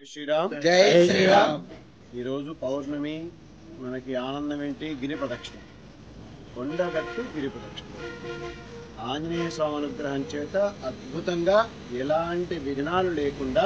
శ్రీరామ్. జై శ్రీరామ్. ఈరోజు పౌర్ణమి, మనకి ఆనందం ఏంటి? గిరి ప్రదక్షిణ, కొండగట్టు గిరి ప్రదక్షిణ. ఆంజనేయ స్వామి అనుగ్రహం చేత అద్భుతంగా ఎలాంటి విఘ్నాలు లేకుండా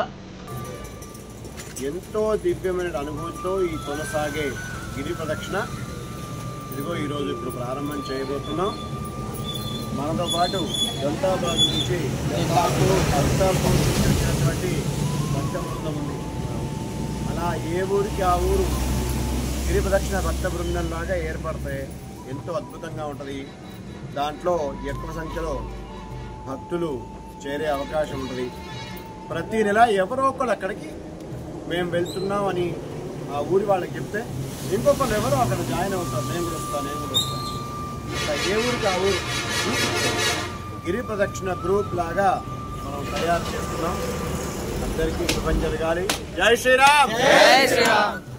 ఎంతో దివ్యమైన అనుభూతితో ఈ కొనసాగే గిరి ప్రదక్షిణ ఇదిగో ఈరోజు ఇప్పుడు ప్రారంభం చేయబోతున్నాం. మనతో పాటు దొంతాబాద్ నుంచి అల్తాపూర్ వచ్చినటువంటి భక్త బృందం ఉంది. అలా ఏ ఊరికి ఆ ఊరు గిరి ప్రదక్షిణ భక్త బృందం లాగా ఏర్పడితే ఎంతో అద్భుతంగా ఉంటుంది. దాంట్లో ఎక్కువ సంఖ్యలో భక్తులు చేరే అవకాశం ఉంటుంది. ప్రతి నెల ఎవరో ఒకరు అక్కడికి మేము వెళ్తున్నాం అని ఆ ఊరి వాళ్ళకి చెప్తే ఇంకొకరు ఎవరో అక్కడ జాయిన్ అవుతారు. నేను కూడా వస్తాను. ఏ ఊరికి ఆ ఊరు గిరి ప్రదక్షిణ గ్రూప్ లాగా మనం తయారు చేస్తున్నాం. అందరికీ శుభం జరగాలి. జై శ్రీరామ్. జై శ్రీరామ్.